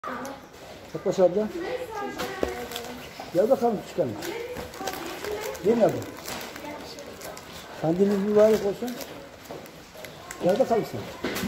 Yaklaş abla. Gel bakalım küçük hanım. Değil mi abla? Kandiliniz mübarek olsun. Gel bakalım sen.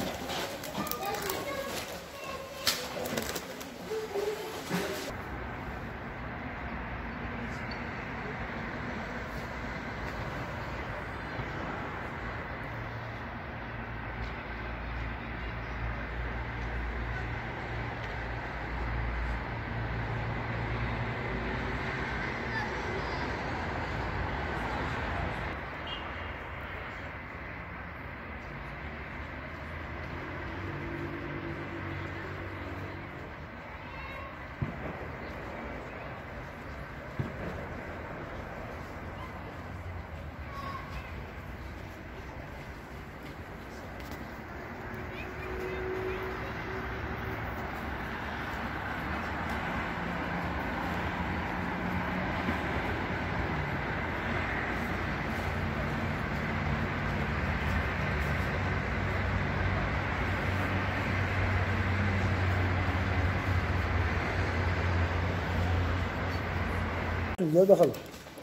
Gel bakalım.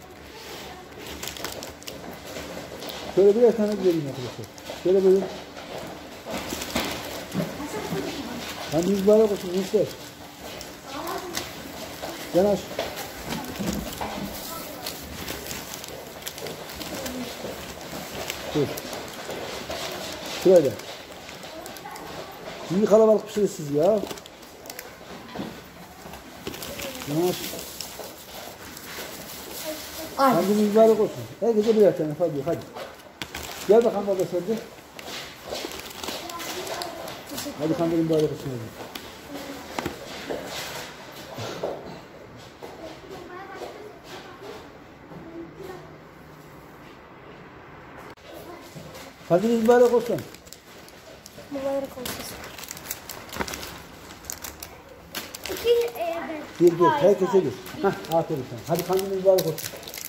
Şöyle birer tane gidelim arkadaşlar. Şöyle buyurun. Hani mübarek olsun gençler. Yanaş. Dur. Şöyle. İyi kalabalıkmışsınız siz ya. Yanaş. Hadi mübarek olsun. Herkese birer tane hadi. Gel bakalım baba sen de. Hadi kandil mübarek olsun. Kandil mübarek olsun. Mübarek olsun. Gir. Herkese gir. Hah, aferin sana. Hadi kandil mübarek olsun.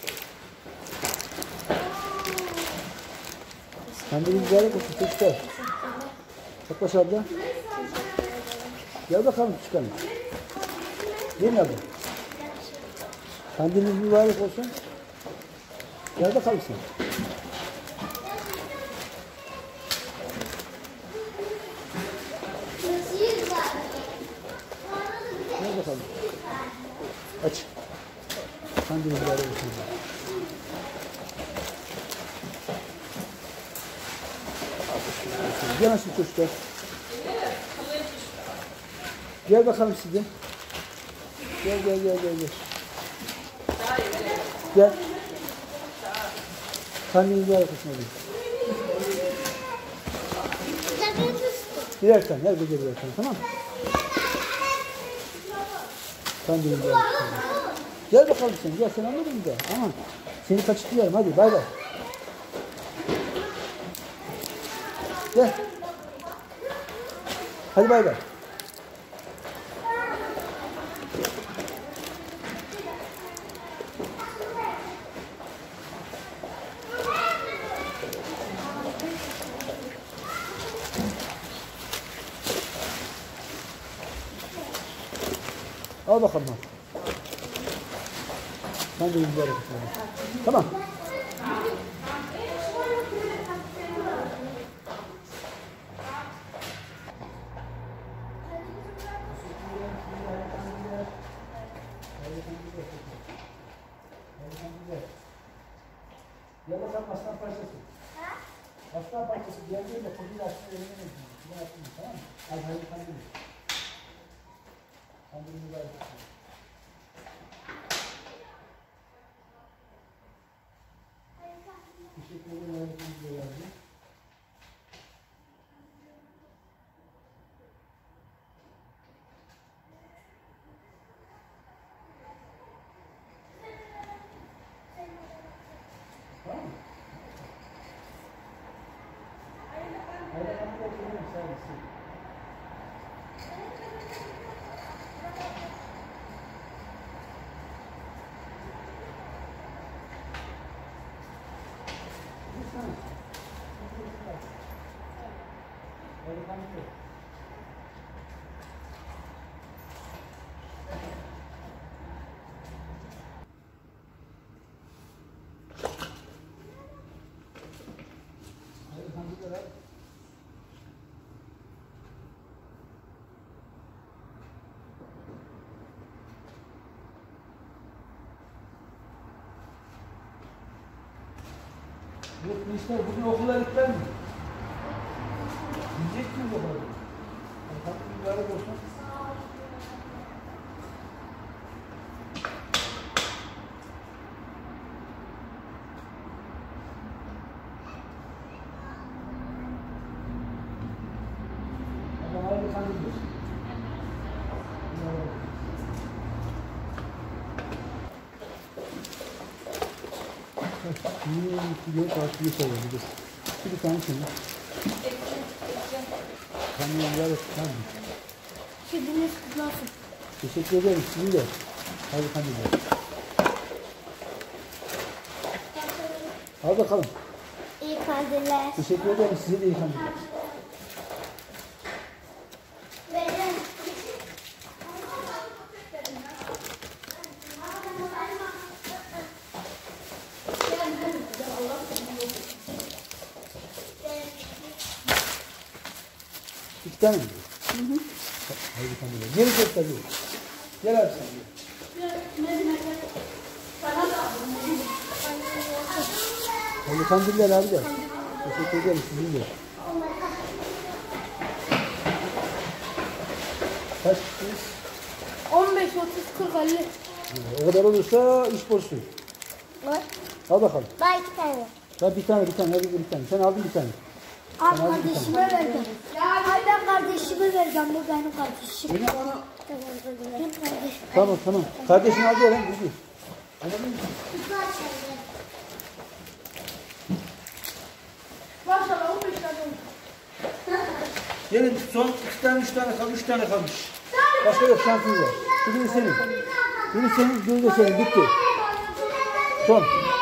Kandil mübarek olsun çocuklar. Yaklaş abla. Gel bakalım küçük hanım. Değil mi abla? Kandiliniz mübarek olsun. Gel bakalım sen. Gel bakalım. Aç. Kandiliniz mübarek olsun. Yanaşın çocuklar. Gel bakalım siz de. Gel. Gel. Kandiliniz mübarek olsun. Birer tane, her gece birer tane, tamam mı? Kandiliniz mübarek olsun. Gel bakalım sen, gel sen anladın mı da? Aman, seni kaçırtıyorum, hadi bay bay. Gel. Hadi bay bay. Al bakalım. Ben de mübarek olsun. Tamam. Gel bakalım aslan parçası. Aslan parçası geldiğinde konuyu açmaya öğrenemeyiz. Bunu açmayız, tamam mı? Hadi kandil. Kandil mübarek olsun. Teşekkür ederim. Tamam mı? Hayır, ben de oturuyorum servisi. Evet gençler bugün okula gitmez mi? Gidecek miyiz okula? Hadi mübarek olsun. Allah hayırlı kandildir. Gidiyor takip ediyor. Bir tane şimdi. Kamyonlar tamam. Kediniz kutlasın. Teşekkür ederim sizin de. Hadi kandiller. Al bakalım. İyi kandiller. Teşekkür ederim size de iyi kandiller. İki tane mi? Haydi kandiller. Geri çek tabii. Gel abi sen gel. Haydi kandiller abi de. Teşekkür ederim sizin de. Kaç kişisiniz? 15, 30, 40, 50. O kadar olursa iş boşsun. Var. Al bakalım. Daha 2 tane. Ya bir tane. Hadi bir tane. Sen aldın bir tane. Abi kardeşime vereceğim. Hayır ben kardeşime vereceğim. Bu benim kardeşim. Benim ona... Benim kardeşim. Tamam. Kardeşini aldı ya lan. Gidiyor. Anladın mı? Maşallah 15 tane oldu. Gelin son 2 tane, 3 tane kalmış, 3 tane kalmış. Başka yok şansınız var. Biri senin. Biri senin, biri de senin. Bitti. Son.